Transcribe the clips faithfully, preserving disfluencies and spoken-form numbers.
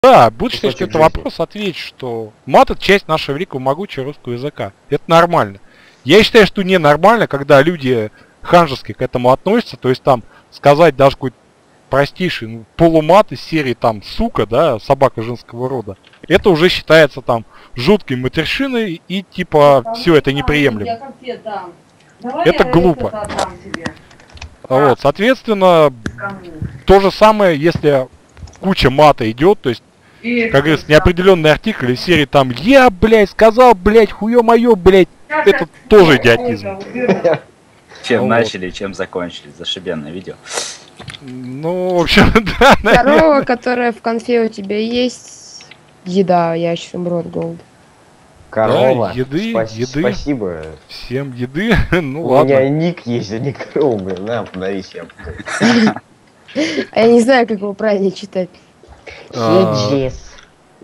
Да, будет считать, что это вопрос, ответь, что мат это часть нашего великого могучего русского языка. Это нормально. Я считаю, что ненормально, когда люди ханжески к этому относятся, то есть там сказать даже какой-то простейший ну, полумат из серии там сука, да, собака женского рода, это уже считается там жуткой матершиной и типа все это неприемлемо. Это глупо. Вот, соответственно, то же самое, если куча мата идет, то есть, как говорится, неопределенный артикль из серии там я, блядь, сказал, блядь, хуё моё, блядь, это тоже идиотизм. Чем вот. Начали, чем закончили. Зашибенное видео. Ну, в общем, да, наверное. Корова, которая в конфе у тебя есть, еда, я сейчас умру от голода. Корова. Да, еды, Спас еды. Спасибо. Всем еды, ну у ладно. У меня ник есть, а не корова, блин, на, подавись я. А я не знаю, как его правильно читать. Хеджис.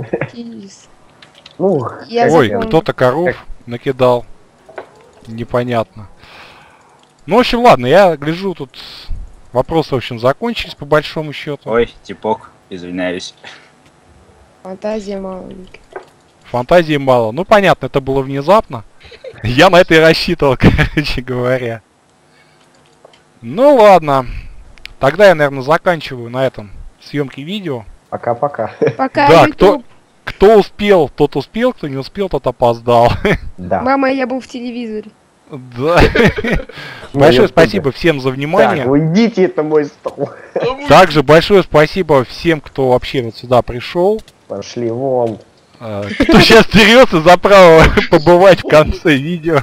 Ой, кто-то коров накидал. Непонятно. Ну, в общем, ладно, я гляжу, тут вопросы, в общем, закончились, по большому счету. Ой, типок, извиняюсь. Фантазия мало. Фантазии мало. Ну, понятно, это было внезапно. Я на это и рассчитывал, короче говоря. Ну, ладно. Тогда я, наверное, заканчиваю на этом съемки видео. Пока-пока. Пока, да, кто, кто успел, тот успел, кто не успел, тот опоздал. Да. Мама, я был в телевизоре. Да. Большое спасибо всем за внимание. Так, уйдите, это мой стол. Также большое спасибо всем, кто вообще вот сюда пришел. Пошли вон. Кто сейчас дерется за право побывать в конце видео.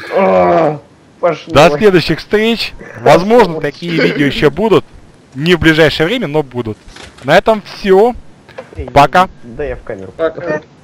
До следующих встреч. Возможно, такие видео еще будут. Не в ближайшее время, но будут. На этом все. Пока. Да я в камеру. Пока.